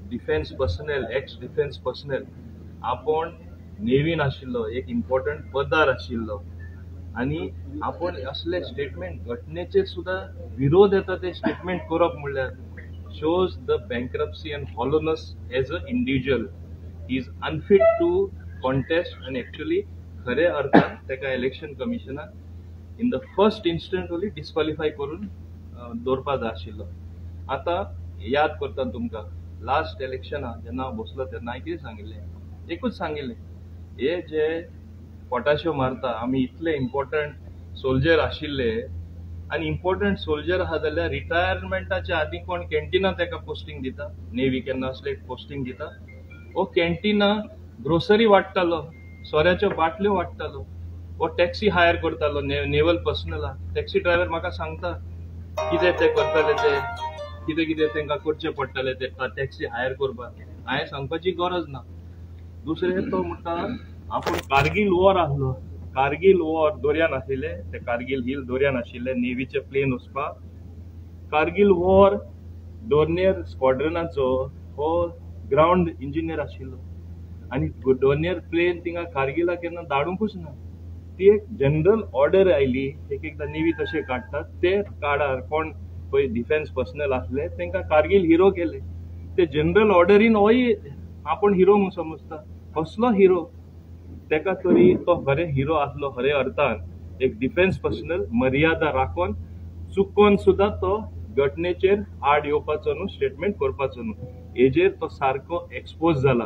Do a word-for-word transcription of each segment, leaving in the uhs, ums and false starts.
Defence personnel ex defence personnel आपण नेवीन आशिल्लो एक इम्पॉर्टंट पदार आशिल्लो आणि आपण असले स्टेटमेंट घटनेचेर सुद्धा विरोध येता ते स्टेटमेंट करप म्हणल्यार shows the bankruptcy and hollowness as an individual. He is unfit to contest and actually खरे अर्थान तेका इलेक्शन कमिशनान in the first instant only disqualify करून दवरपा जाय आशिल्लो. आता याद करता तुमकां लास्ट इलेक्शना जेन्ना हांव बसलो तेन्ना हांवें कितें सांगिल्लें, एकूच सांगिल्लें, हे जे पोटाश्यो मारता आमी इतले इम्पॉर्टंट सोल्जर आशिल्ले आणि इम्पॉर्टंट सोल्जर आहा जाल्यार रिटायरमेंटाच्या आदी कोण कॅन्टिना तेका पोस्टिंग दिता, नेवी केन्ना असले पोस्टिंग दिता, हो कॅन्टिना ग्रोसरी वाडटालो, सोऱ्याच्यो बाटल्यो वाडटालो, हो टॅक्सी हायर करतालो नेवल पर्सनला. टॅक्सी ड्रायव्हर म्हाका सांगता कितें ते करताले ते कितें कितें तांकां करचें पडटालें ते टॅक्सी हायर करपाक. हांवें सांगपाची गरज ना. दुसरें तो म्हणटा आपूण कारगील वॉर आसलो, कारगील वॉर दर्यान आशिल्ले, ते कारगील हिल दर्यान आशिल्ले, नेवीचे प्लेन वचपाक. कारगील वॉर डोर्नियर स्क्वॉड्रनाचो हो ग्राउंड इंजिनियर आशिल्लो आणि डोर्नियर प्लेन थिंगा कारगिला केन्ना धाडूंकूच ना. ती एक जनरल ऑर्डर आयली, एक एकदां नेवी तशें काडटात ते काडार कोण पळय डिफेन्स पर्सनल आसले तांकां कारगील हिरो केले. ते जनरल ऑर्डरीन होय आपण हिरो म्हणून समजता. कसलो हिरो? तेका तरी तो खरे हिरो आसलो खरे अर्थान एक डिफेन्स पर्सनल मर्यादा राखून चुकोन सुद्धा तो घटनेचेर आड येवपाचो न्हू, स्टेटमेंट करपाचो न्हू, हेजेर तो सारको एक्सपोज जाला.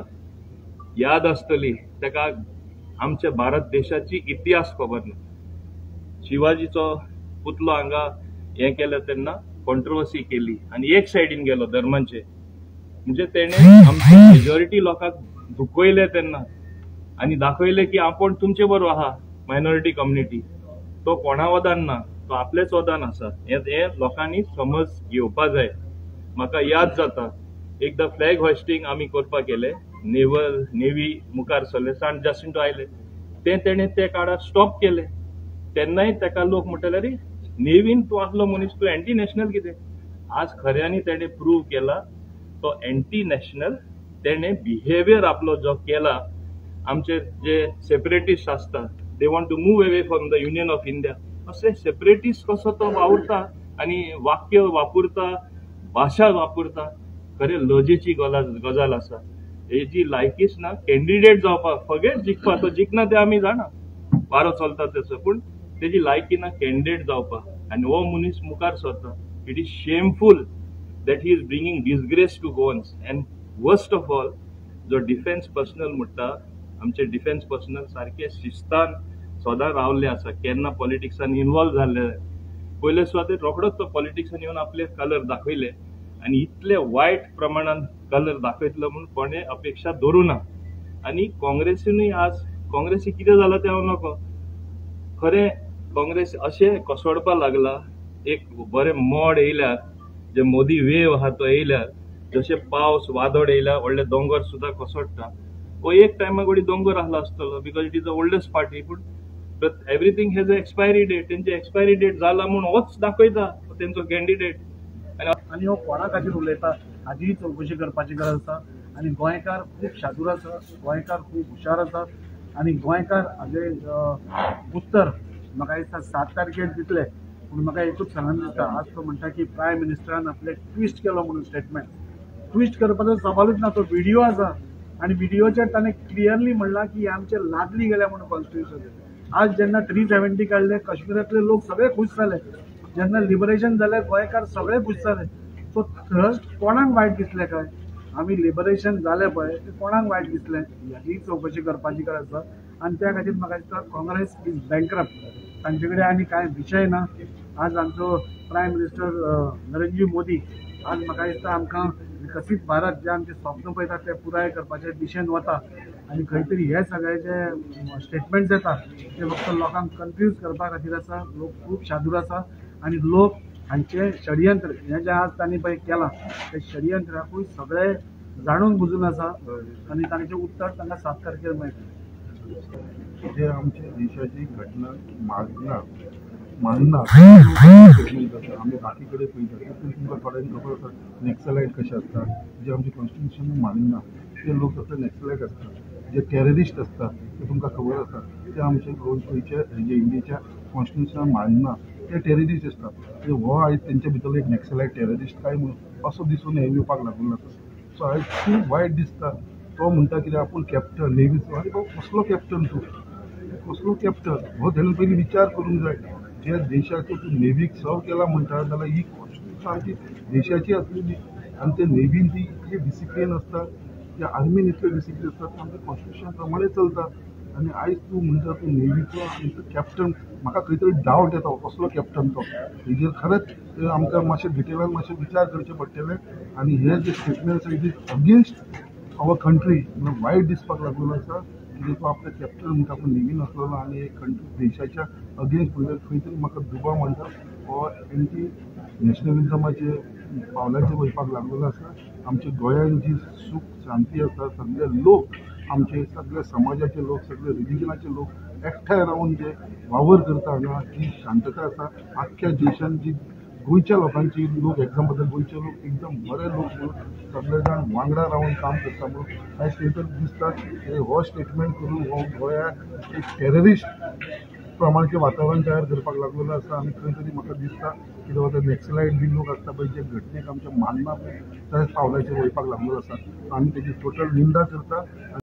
याद आसतली तेका आमच्या भारत देशाची इतिहास खबर ना. शिवाजीचो पुतलो हांगा हे केले तेन्ना कॉन्ट्रोवर्सी केली आणि एक सायडीन गेलो धर्मांचे, म्हणजे तेणे आमच्या मेजॉरिटी लोकांक दुखयले तेन्ना आणि दाखवले की आपण तुमचे बरोबर आहा मायनॉरिटी कम्युनिटी. तो कोणा वदान ना, तो आपलेच वदान आसा. हे लोकांनी समज घेवपा जाय. म्हाका याद जाता एकदा फ्लॅग होस्टिंग आमी करपाक गेले, नेवल नेवी मुखार सरले, सान जासिंटो आयले, ते तेणे ते काळार स्टॉप केले. तेन्नाय तेका लोक म्हणटाले अरे नेवीन तूं आसलो मनीस तूं एंटी नॅशनल कितें. आज खऱ्यांनी तेणे प्रूव्ह केला तो एंटी नॅशनल. तेणे बिहेवियर आपलो जो केला, आमचे जे सेपरेटिस्ट असतात they want to move away from the union of India, असे सेपरेटिस्ट कसो तो वावरता आणि वाक्य वापरता, भाषा वापरता, खरे लजेची गजाल आसा. हेजी लायकीच ना कॅन्डिडेट जावपाक. फगेट जिखपा, तो जिखना ते आमी जाणा, वारो चलता तसो, पूण तेजी लायकी ना कॅन्डिडेट जावपाक. आनी हो मनीस मुखार सरता. It is shameful that he is bringing disgrace to Goans. And worst of all जो डिफेन्स पर्सनल म्हणटा, आमचे डिफेन्स पर्सनल सारखे शिस्तान सदां रावल्ले आसा, केन्ना पॉलिटिक्सान इन्वॉल्व जाल्ले. पयले सुवातेर रोखडोच तो पॉलिटिक्सान येवन आपले कलर दाखयले आणि इतले वायट प्रमाणात कलर दाखयतलो म्हणून कोणे अपेक्षा धरू ना. आणि काँग्रेसीनूय आज काँग्रेसी कितें जालां तें हांव नको. खरें काँग्रेस अशें कोसळपाक लागला, एक बरें मोड येयल्यार, जे मोदी वेव आहा तो येयल्यार, जशे पावस वादळ येयल्यार व्हडले दोंगर सुद्दां कोसळटा. हो एक टायमा घडी दोंगर आसलो आसतलो because it is the oldest party. पूण everything has a expiry date. तेंची एक्सपायरी डेट जाला म्हणून होच दाखयता तेंचो कॅन्डिडेट. आणि हो कोणा खातीर उलयता हाची चवकशी करपाची गरज आसा. आणि गोंयकार खूब शादूर आसा, गोंयकार खूब हुशार आसा आणि गोंयकार हाजे उत्तर म्हाका दिसता सात तारखेर दितले. पूण म्हाका एकूच सांगन दिसता, आज तो म्हणटा की प्रायम मिनिस्टरान आपले ट्विस्ट केलो म्हणून स्टेटमेंट. ट्विस्ट करपाचो सवालूच ना. तो व्हिडिओ आसा आणि व्हिडिओचेर ताणें क्लियरली म्हणला की आमचे लादली गेल्या म्हणून कॉन्स्टिट्युशन. आज जेन्ना थ्री सेव्हन्टी काढले काश्मीरातले लोक सगळे खुश जाले, जेन्ना लिबरेशन जालें गोंयकार सगळे खुश जाले. सो कोणाक वायट दिसलें काय? आमी लिबरेशन जालें पळय ते कोणाक वायट दिसलें हाची चवकशी करपाची गरज आसा. आनी त्या खातीर म्हाका दिसता काँग्रेस इज बँकरप्ट. तांचे कडेन आनी कांय विशय ना. आज आमचो प्रायम मिनिस्टर नरेंद्र मोदी आज म्हाका दिसता आमकां विकसीत भारत जे आमचे स्वप्न पळयतात ते पुराय करपाचे दिशेन वता. आणि खंय तरी हे सगळे जे स्टेटमेंट्स येतात ते फक्त लोकांक कन्फ्यूज करपा खातीर आसा. लोक खूब शादूर आसा आणि लोक हांचे षडयंत्र हे जे आज तांणी पळय केलां ते षडयंत्राकूय सगळे जाणून बुजून आसा आणि तांचें उत्तर तांकां सात तारखेर मेळटलें. जे आमच्या देशाची घटना मागना मानना स्टेटमेंट करता आम्ही बाकीकडे पळयता पूण तुमकां थोड्यांक खबर आसा नॅक्सलायट कशे आसता जे आमचे कॉन्स्टिट्युशन मानना ते लोक तसले नॅक्सलायट आसता जे टेररिस्ट आसता ते तुमकां खबर आसा ते आमचे गोंयचे जे इंडियेच्या कॉन्स्टिट्युशनान मानना ते टेररिस्ट आसता हो आयज तेंचे भितर एक नॅक्सलायट टेररिस्ट काय म्हणून असो दिसून हे येवपाक लागून आसा सो आयज खूब वायट दिसता तो म्हणटा कितें आपूण कॅप्टन नेवीचो आरे बाबा कसलो कॅप्टन तूं कसलो कॅप्टन हो तेणें पयलीं विचार करूंक जाय जे देशाचो तूं नेवीक सर्व केला म्हणटा जाल्यार ही कॉन्स्टिट्युशन आमची देशाची आसलेली आनी ते नेवीन ती इतली डिसिप्लीन आसता त्या आर्मीन इतले डिसिप्लीन आसता आमच्या कॉन्स्टिट्युशन प्रमाणे चलता आनी आयज तूं म्हणटा तूं नेवीचो आनी तूं कॅप्टन म्हाका खंय तरी डावट येता कसलो कॅप्टन तो हेजेर खरेंच आमकां मातशें डिटेलान मातशें विचार करचें पडटलें आनी हे जे statements it is against our country म्हणून वायट दिसपाक लागून आसा कितें तो आपले कॅप्टन म्हणटा पूण नेवीन आसलेलो आनी एक कंट्री देशाच्या अगेन्स्ट म्हणजे खंय तरी म्हाका दुबाव म्हणटा हो एंटी नॅशनलिजमाचे पावलांचेर वयपाक लागलेलो आसा आमच्या गोंयांत जी सूख शांती आसा सगळे लोक आमचे सगळे समाजाचे लोक सगळे रिलिजनाचे लोक एकठांय रावन जे वावर करता हांगा जी शांतता आसा आख्ख्या देशांत जी गोंयच्या लोकांची लोक एग्जाम्पल गोंयचे लोक एकदम बरे लोक म्हणून सगळे जाण वांगडा रावन काम करता म्हणून आयज खंय तरी दिसता हो स्टेटमेंट करून हो गोंयाक एक टेररिस्ट प्रमाणें वातावरण तयार करपाक लागलेलो आसा आनी खंय तरी म्हाका दिसता की बाबा ते नॅक्सलायट बी लोक आसता पळय जे घटनेक आमच्या मानना पळय त्या पावलाचेर वयपाक लागलेलो आसा आमी तेजी टोटल निंदा करता